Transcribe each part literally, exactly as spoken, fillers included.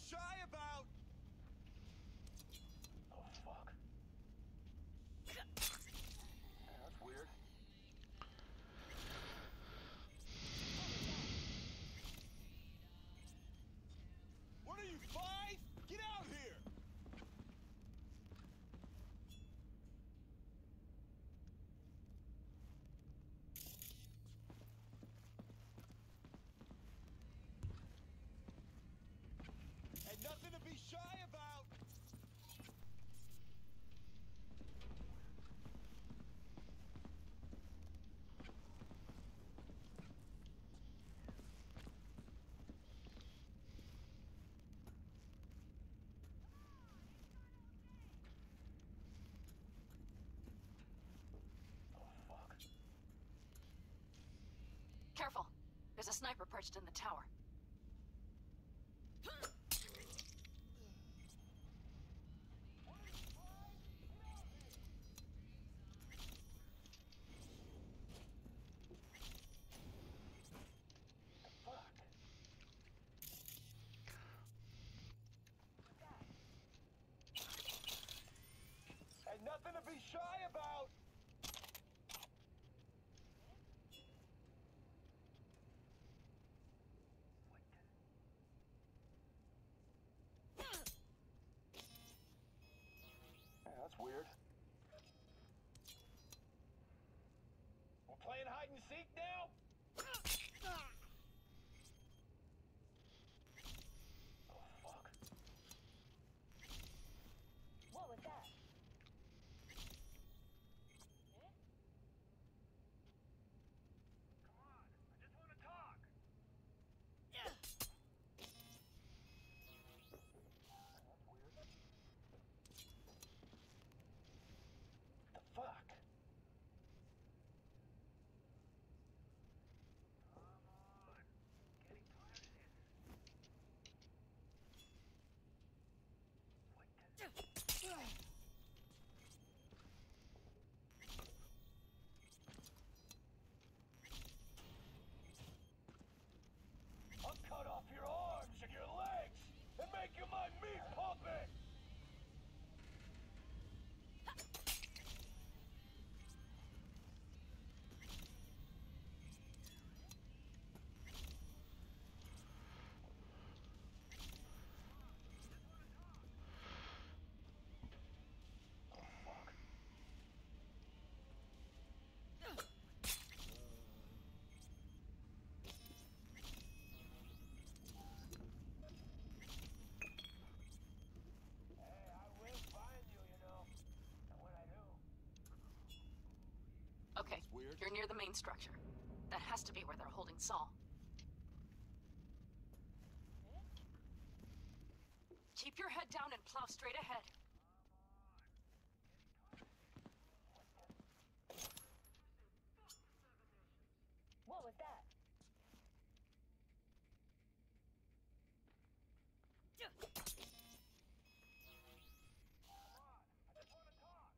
shy about! Oh, fuck. Yeah, that's weird. What are you, five? Get out here! And nothing to be shy about! Careful! There's a sniper perched in the tower. Ain't nothing to be shy about! Yeah, that's weird. We're playing hide and seek now? Oh, fuck. What was that? Come on, I just want to talk. That's weird. The fuck? Come on. Getting tired of this. What the... I'll cut off your arms and your legs and make you my meat puppet! Oh, fuck. Hey, I will find you, you know. And when I do... Okay, weird. you're near the main structure. That has to be where they're holding Saul. Keep your head down and plow straight ahead. What was that? Come on, I just want to talk.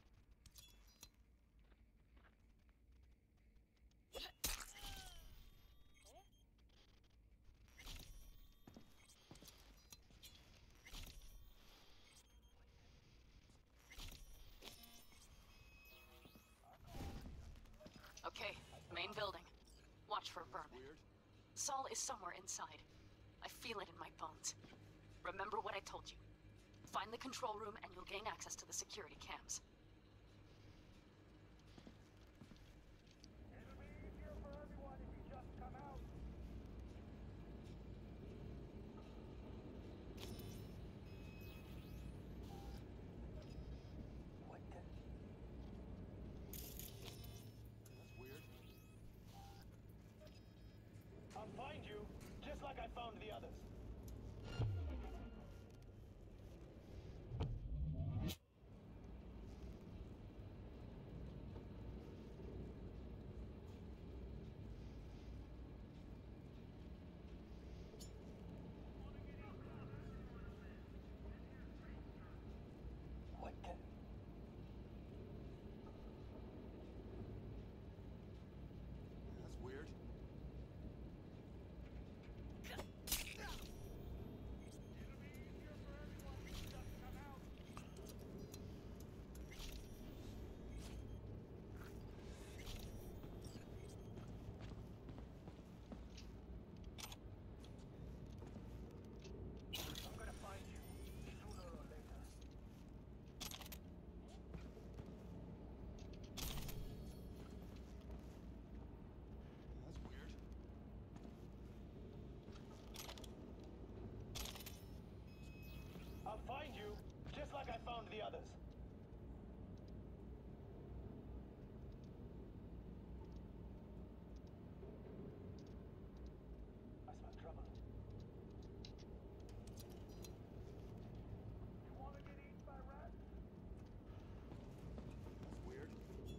Okay, main building. Watch for vermin. Weird. Saul is somewhere inside. I feel it in my bones. Remember what I told you. Find the control room and you'll gain access to the security cams. It'll be easier for everyone if you just come out. What the... That's weird. I'll find you, just like I found the others. like I found the others. I smell trouble. You wanna get eaten by rats? That's weird.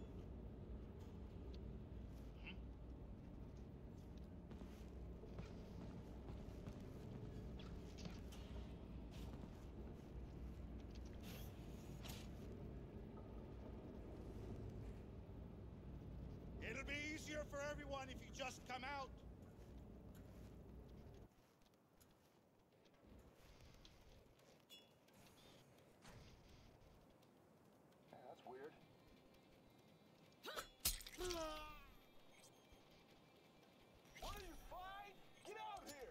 It'll be easier for everyone if you just come out. Yeah, that's weird. What are you, five? Get out here!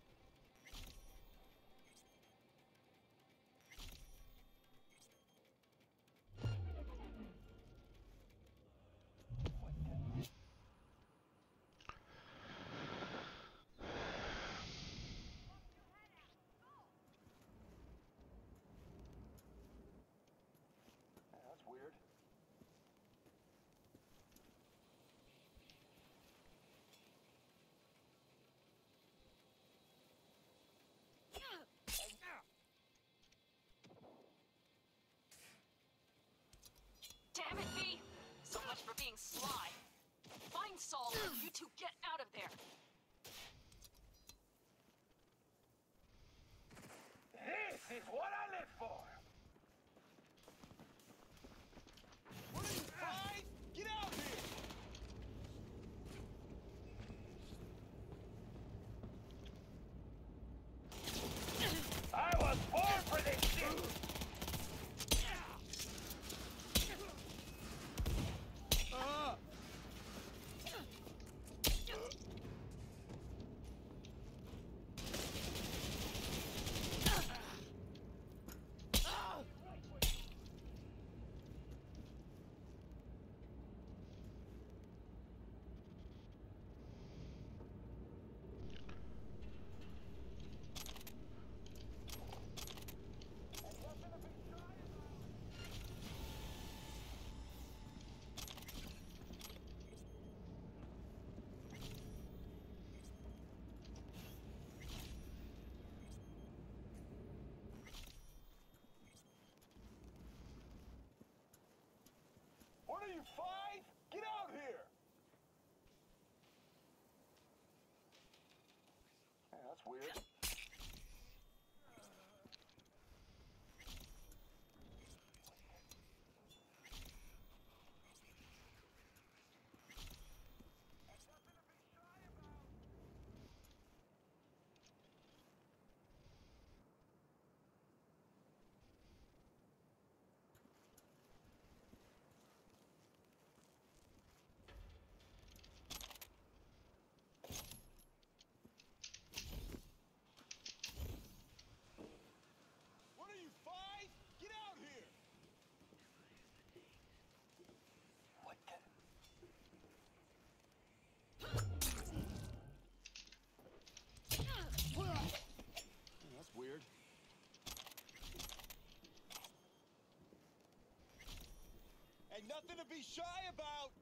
Yeah, that's weird. Damn it, V! So much for being sly. Find Saul and you two get out of there. This is what I live for! What are you, five? Get out here! I was born for this shit! Ah! What are you, five? Get out here! Yeah, that's weird. What are you, five? Get out here! What the? That's weird. Ain't nothing to be shy about!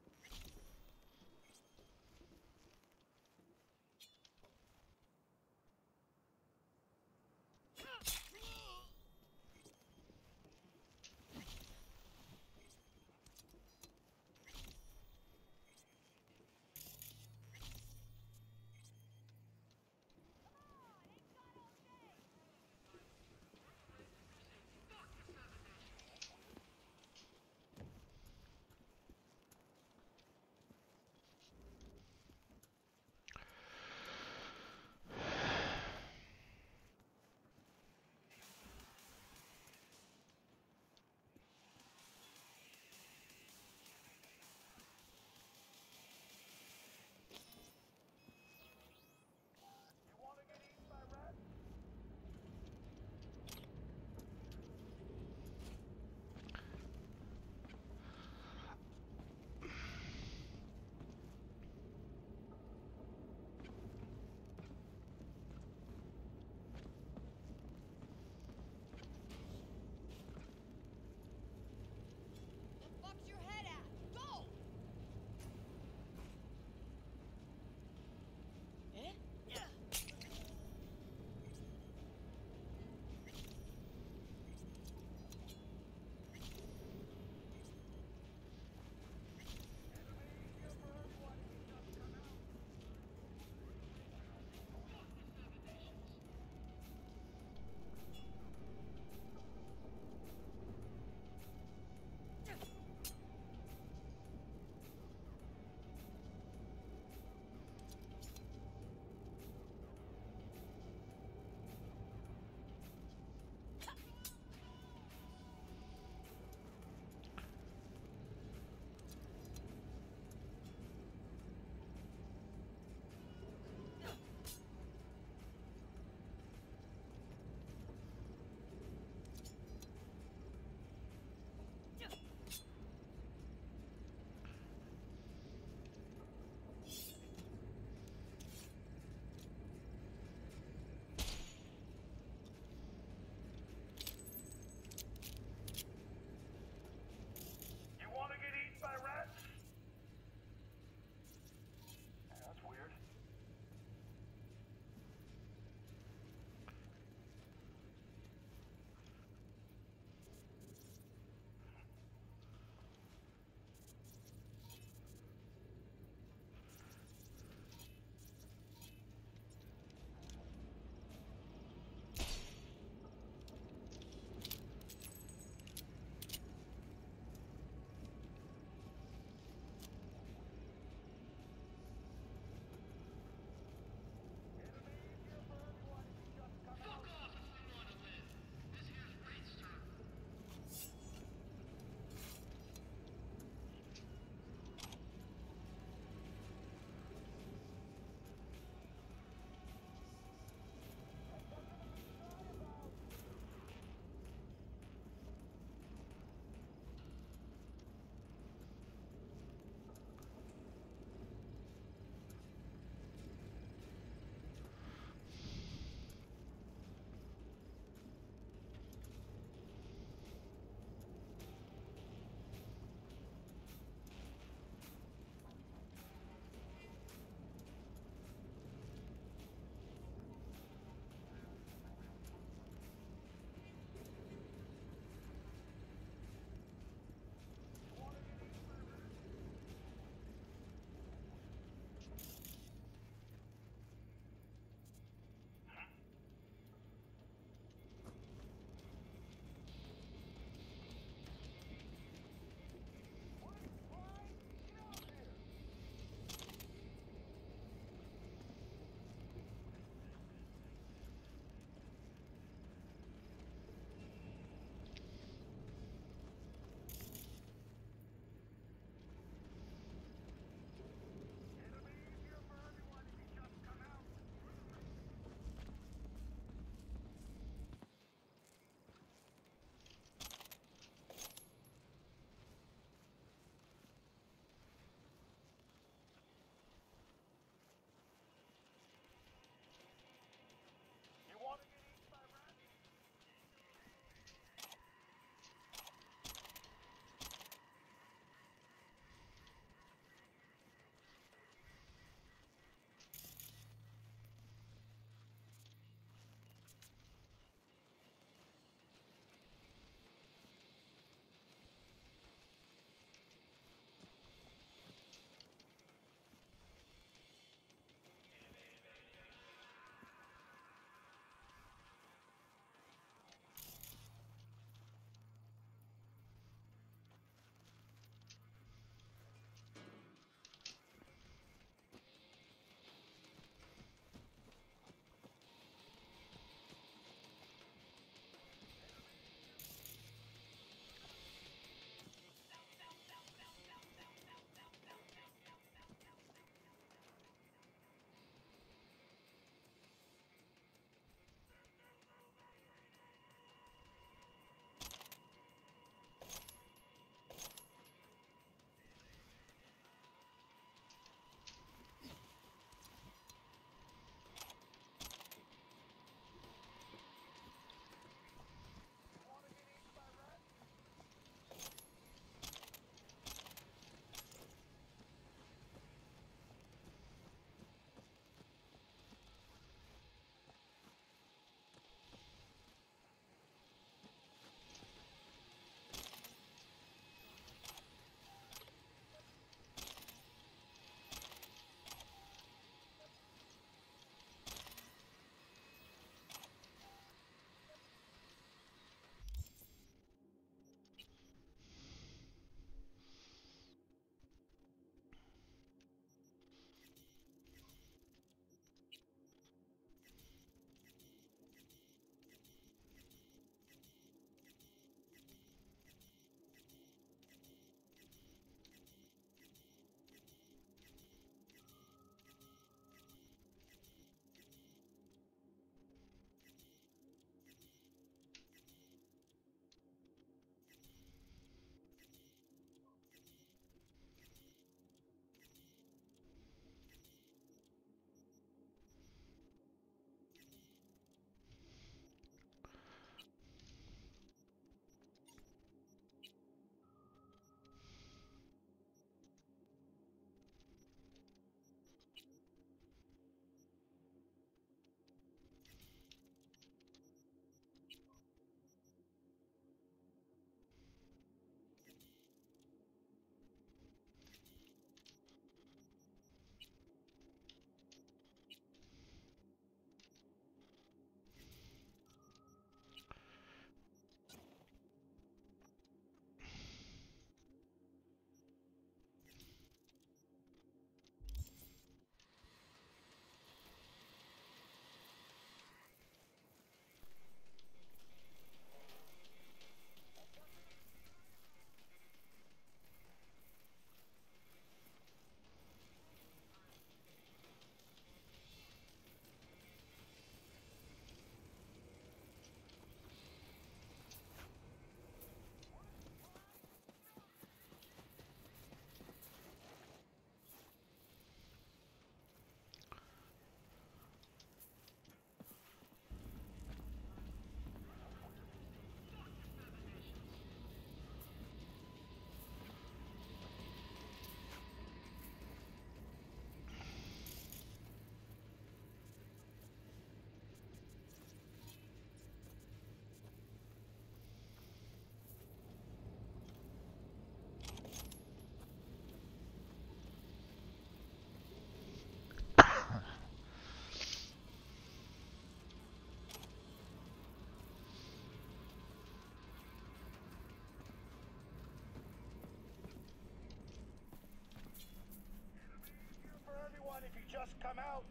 just come out.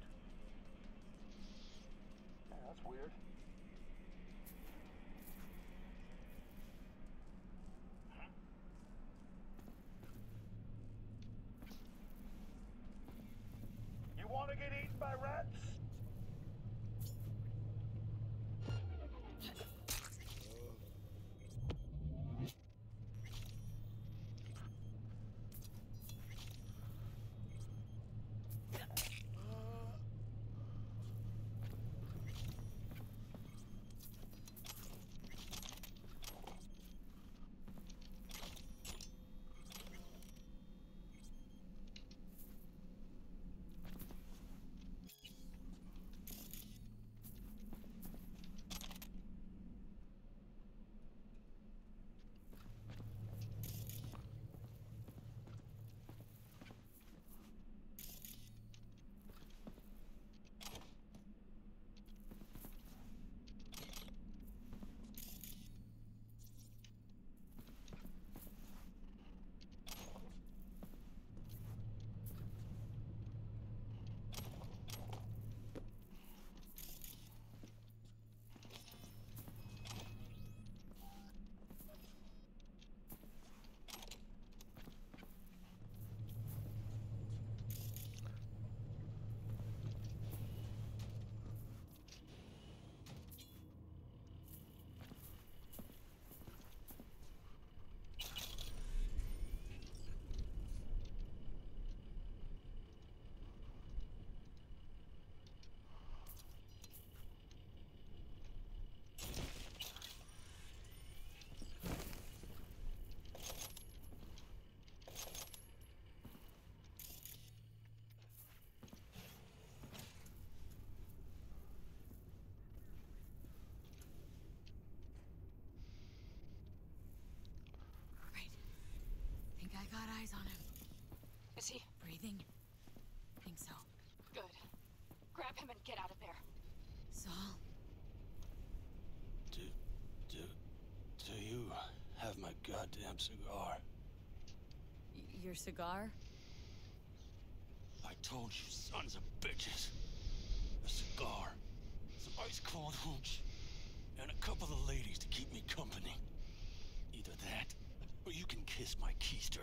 Yeah, that's weird. You want to get eaten by rats? I got eyes on him. Is he? Breathing? Think so. Good. Grab him and get out of there. Saul? Do, do, do you have my goddamn cigar? Y your cigar? I told you, sons of bitches. A cigar, some ice-cold hooch, and a couple of ladies to keep me company. Either that, or you can kiss my keister.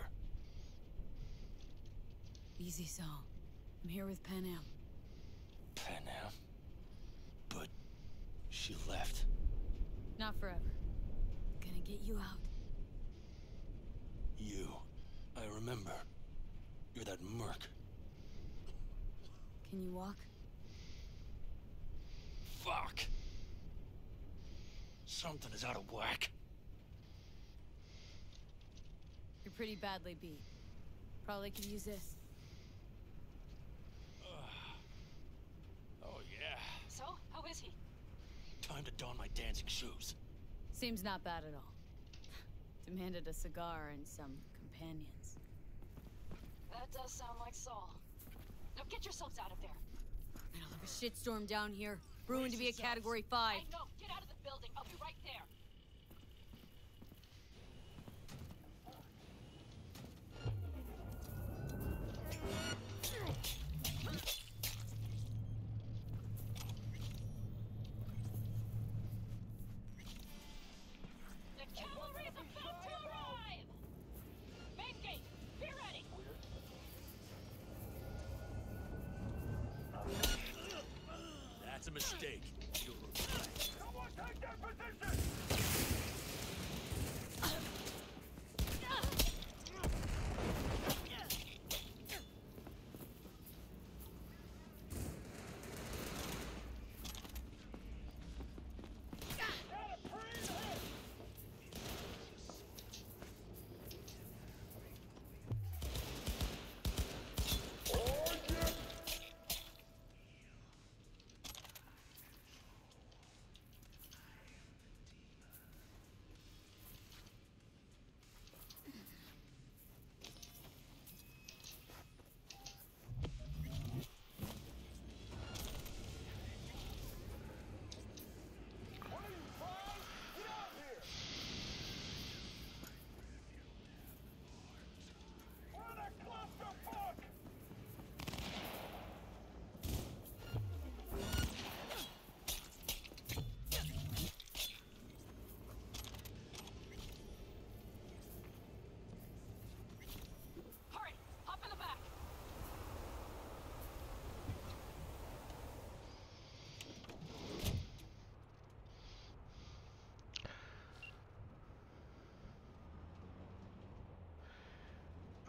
Easy, Saul. I'm here with Pan Am. Pan Am? But she left. Not forever. Gonna get you out. You. I remember. You're that merc. Can you walk? Fuck! Something is out of whack. You're pretty badly beat. Probably could use this. Oh, yeah. So, how is he? Time to don my dancing shoes. Seems not bad at all. Demanded a cigar and some companions. That does sound like Saul. Now get yourselves out of there. Middle of a shitstorm down here. Brewing to be a category five. I know. Get out of the building. I'll be right there. The cavalry's about to arrive! Main gate, be ready! That's a mistake. You'll... Someone take their position!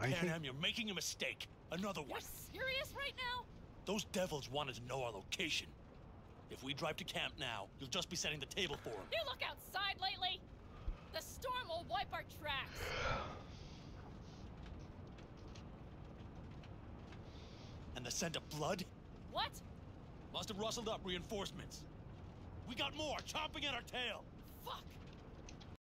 Panam, you're making a mistake. Another one. You're serious right now? Those devils wanted to know our location. If we drive to camp now, you'll just be setting the table for them. You look outside lately? The storm will wipe our tracks. And the scent of blood? What? Must have rustled up reinforcements. We got more chomping at our tail. Fuck!